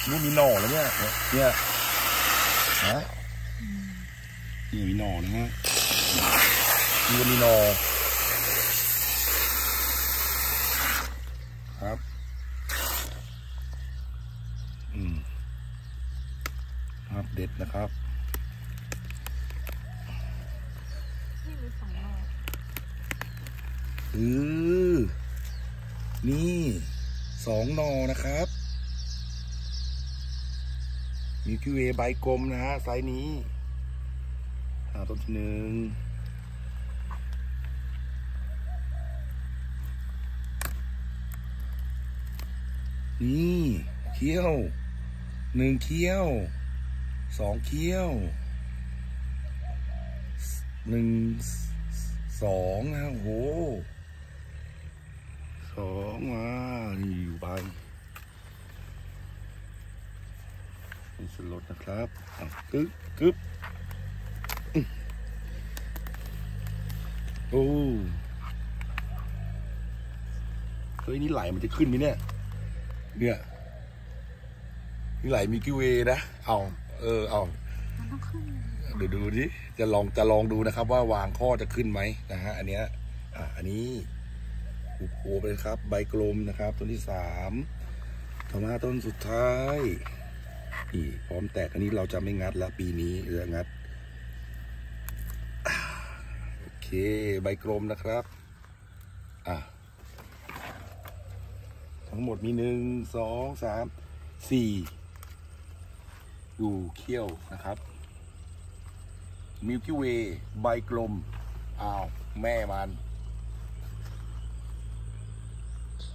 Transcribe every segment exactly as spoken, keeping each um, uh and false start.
นี่มีหน่อแล้วเนี่ยเนี่ยนะนี่มีหน่อนะฮะนี่ก็มีหน่อครับอืมครับเด็ดนะครับนี่มีสองหน่ออือนี่สองหน่อนะครับมิลกี้เวย์ใบกลมนะฮะไซส์นี้อ่าต้นที่หนึ่งนี่เขี้ยวหนึ่งเขี้ยวสองเขี้ยวหนึ่งสองนะโอ้โหสองมานี่อยู่ใบนี่สลดนะครับกึ๊บกึ๊บโอ้เฮ้ยนี่ไหลมันจะขึ้นไหมเนี่ยเนี่ยนี่ไหลมิลกี้เวย์นะเอาเออเอามันต้องขึ้นเดี๋ยวดูดิจะลองจะลองดูนะครับว่าวางข้อจะขึ้นไหมนะฮะอันเนี้ยอ่ะอันนี้อุบโผล่ไปเลยครับใบกลมนะครับต้นที่สามต่อมาต้นสุดท้ายนี่พร้อมแตกอันนี้เราจะไม่งัดแล้วปีนี้เรืองัดโอเคใบกลมนะครับอ่ะทั้งหมดมีหนึ่งสองสามสี่อยู่เขี้ยวนะครับมิลกี้เวย์ใบกลมอ้าวแม่มัน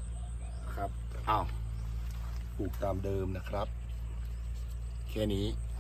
ครับอ้าวปลูกตามเดิมนะครับแค่นี้